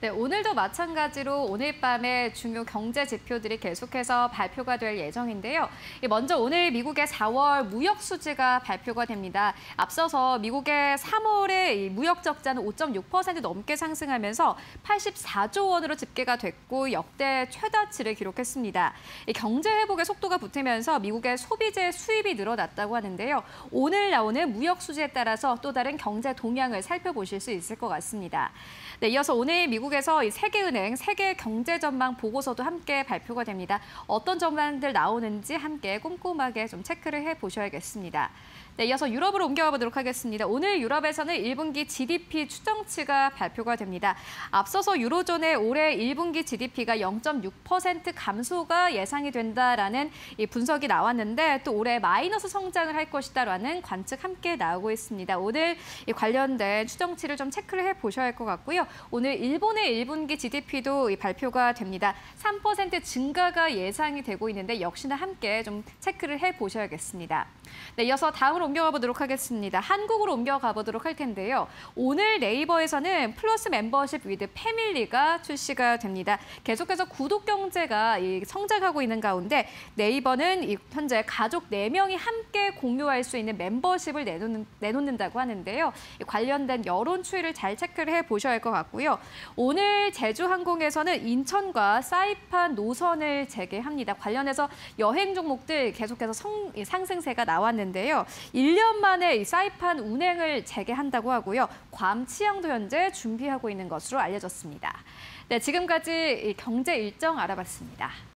네, 오늘도 마찬가지로 오늘 밤에 중요 경제 지표들이 계속해서 발표가 될 예정인데요. 먼저 오늘 미국의 4월 무역 수지가 발표가 됩니다. 앞서서 미국의 3월의 무역 적자는 5.6% 넘게 상승하면서 84조 원으로 집계가 됐고 역대 최다치를 기록했습니다. 경제 회복의 속도가 붙으면서 미국의 소비재 수입이 늘어났다고 하는데요. 오늘 나오는 무역 수지에 따라서 또 다른 경제 동향을 살펴보실 수 있을 것 같습니다. 네, 이어서 오늘 미국에서 세계은행 세계 경제 전망 보고서도 함께 발표가 됩니다. 어떤 전망들 나오는지 함께 꼼꼼하게 좀 체크를 해보셔야겠습니다. 네, 이어서 유럽으로 옮겨가 보도록 하겠습니다. 오늘 유럽에서는 1분기 GDP 추정치가 발표가 됩니다. 앞서서 유로존의 올해 1분기 GDP가 0.6% 감소가 예상이 된다라는 이 분석이 나왔는데 또 올해 마이너스 성장을 할 것이다라는 관측 함께 나오고 있습니다. 오늘 이 관련된 추정치를 좀 체크를 해보셔야 할 것 같고요. 오늘 일본의 1분기 GDP도 발표가 됩니다. 3% 증가가 예상이 되고 있는데 역시나 함께 좀 체크를 해보셔야겠습니다. 네, 이어서 다음으로 옮겨가 보도록 하겠습니다. 한국으로 옮겨가 보도록 할 텐데요. 오늘 네이버에서는 플러스 멤버십 위드 패밀리가 출시가 됩니다. 계속해서 구독 경제가 성장하고 있는 가운데 네이버는 현재 가족 4명이 함께 공유할 수 있는 멤버십을 내놓는다고 하는데요. 관련된 여론 추이를 잘 체크를 해보셔야 할 것 같고요. 오늘 제주항공에서는 인천과 사이판 노선을 재개합니다. 관련해서 여행 종목들 계속해서 상승세가 나왔는데요. 1년 만에 이 사이판 운행을 재개한다고 하고요. 괌 치앙도 현재 준비하고 있는 것으로 알려졌습니다. 네, 지금까지 경제 일정 알아봤습니다.